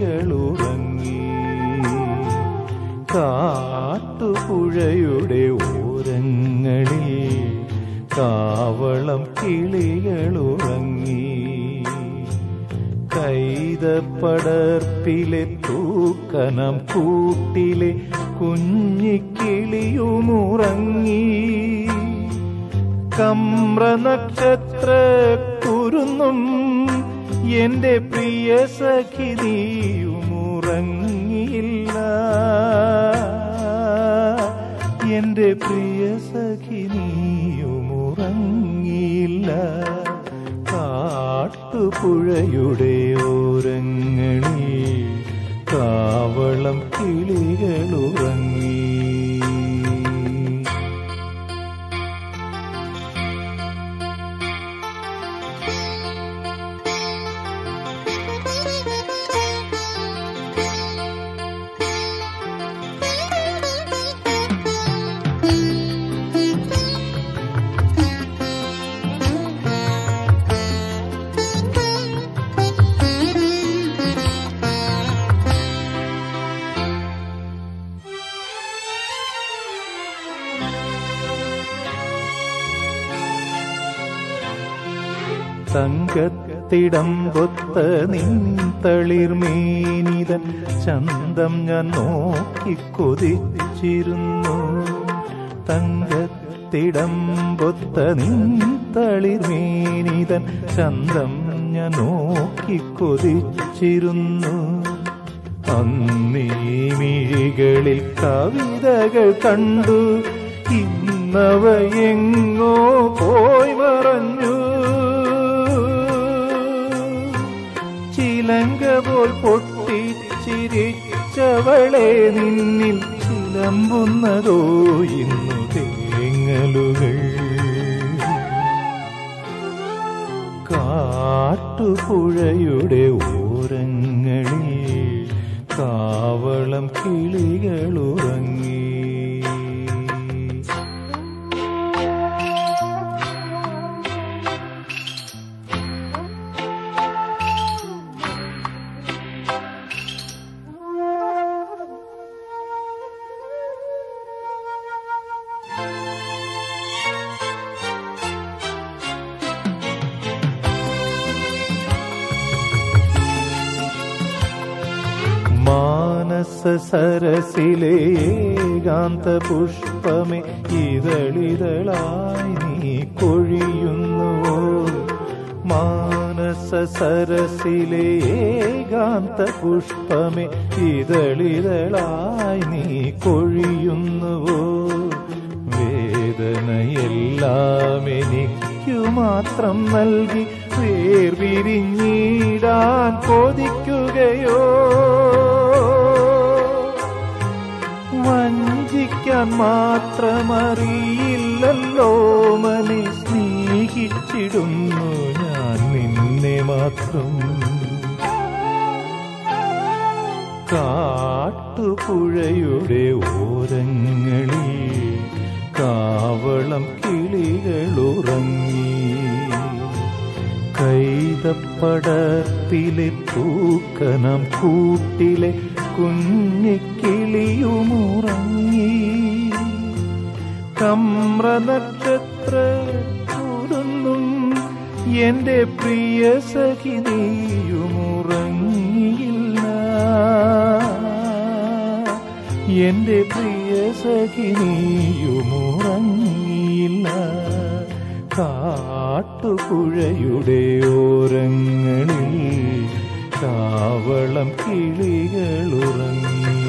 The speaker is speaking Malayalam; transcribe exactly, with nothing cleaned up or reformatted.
കിളികളുറങ്ങി. കാട്ടുപുഴയുടെ ഓരങ്ങളിൽ കാവളം കിളികളുറങ്ങി. കൈതപ്പടർപ്പിലെ തൂക്കനം കൂട്ടിലെ കുഞ്ഞിക്കിളിയുമുറങ്ങി. കമ്ര നക്ഷത്ര കുരുന്നും എന്റെ പ്രിയ സഖി നീയുമുറങ്ങിയില്ല. എന്റെ പ്രിയ സഖി നീയുമുറങ്ങിയില്ല. കാട്ടുപുഴയുടെ ഓരങ്ങളിൽ കാവളം കിളികളുറങ്ങി. തങ്കത്തിടമ്പൊത്ത നിൻ തളിർമേനിതൻ ചന്തം ഞാൻ നോക്കി കൊതിച്ചിരുന്നു. തങ്കത്തിടമ്പൊത്ത നിൻ തളിർമേനിതൻ ചന്തം ഞാൻ നോക്കി കൊതിച്ചിരുന്നു. അന്നീ മിഴികളിൽ കവിതകൾ കണ്ടു, ഇന്നവ എങ്ങോ പോയി മറഞ്ഞു. ചിലങ്ക പോൽ പൊട്ടിച്ചിരിച്ചവളെ നിന്നിൽ ചിലമ്പുന്നതോ ഇന്നു തേങ്ങലുകൾ. കാട്ടുപുഴയുടെ ഓരങ്ങളിൽ കാവളം കിളികളുറങ്ങി. മാനസ സരസിലെ ഏകാന്ത പുഷ്പമേ ഇതളിതളായി നീ കൊഴിയുന്നുവോ. മാനസ സരസിലെ ഏകാന്ത പുഷ്പമേ ഇതളിതളായി നീ കൊഴിയുന്നുവോ. വേദനയെല്ലാം എനിക്കു മാത്രം നൽകി വേർപിരിഞ്ഞിടാൻ കൊതിക്കുകയോ. വഞ്ചിക്കാൻ മാത്രമറിയില്ലല്ലോ മനെ, സ്നേഹിച്ചിടുന്നു ഞാൻ നിന്നെ മാത്രം. കാട്ടുപുഴയുടെ ഓരങ്ങളിൽ കാവളം കിളികളുറങ്ങി. കൈതപ്പടത്തിലെ തൂക്കനം കൂട്ടിലെ കുഞ്ഞിക്കിളിയുമുറങ്ങി. കമ്ര നക്ഷത്ര കുരുന്നും എന്റെ പ്രിയ സഖി നീയുമുറങ്ങിയില്ല. എന്റെ പ്രിയ സഖി നീയുമുറങ്ങിയില്ല. കാട്ടുപുഴയുടെ ഓരങ്ങളിൽ കാവളം കിളികളുറങ്ങി.